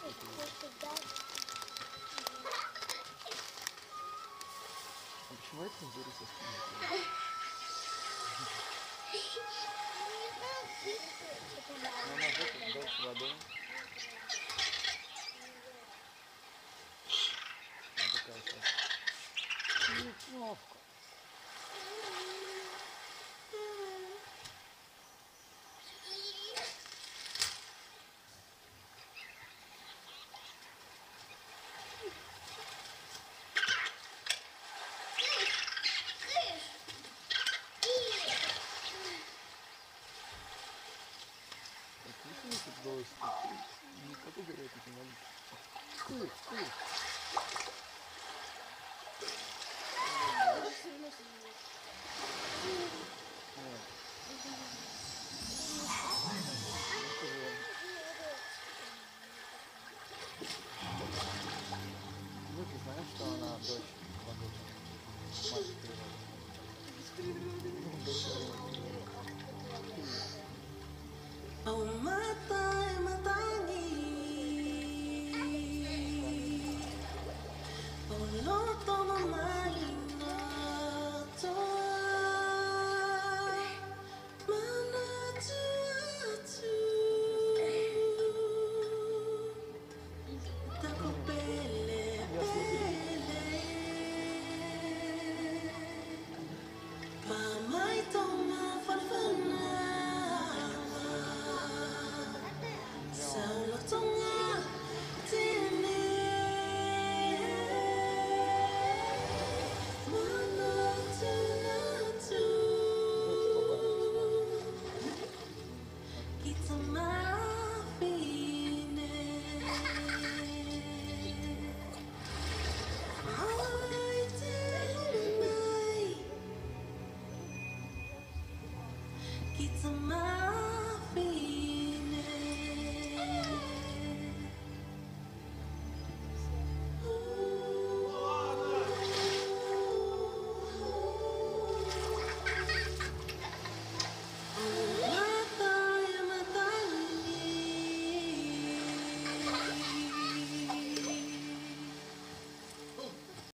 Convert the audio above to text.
А почему это не дури со спины? Ну, ножок дальше водой. Вот такая сейчас. Неплохо. Отлично, тут голос. Никакой горячий не надо. Кыш. Ну, ты знаешь, что она дочь Богуча? Мать природы. Дочь природы. Oh, matangi. Oh, loto mamalino to. Manatu atu. Tako pele. Mamai toma farfana. Sao tonga tene mana tu kita mafine ai te kita